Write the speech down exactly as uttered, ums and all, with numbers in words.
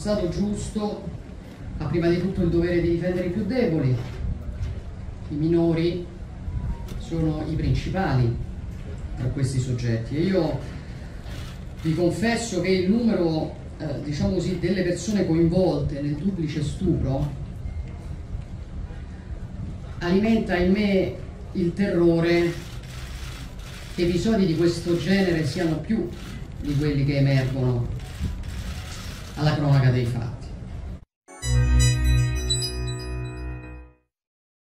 Stato giusto ha prima di tutto il dovere di difendere i più deboli, i minori sono i principali tra questi soggetti, e io vi confesso che il numero eh, diciamo così, delle persone coinvolte nel duplice stupro alimenta in me il terrore che episodi di questo genere siano più di quelli che emergono alla cronaca dei fatti.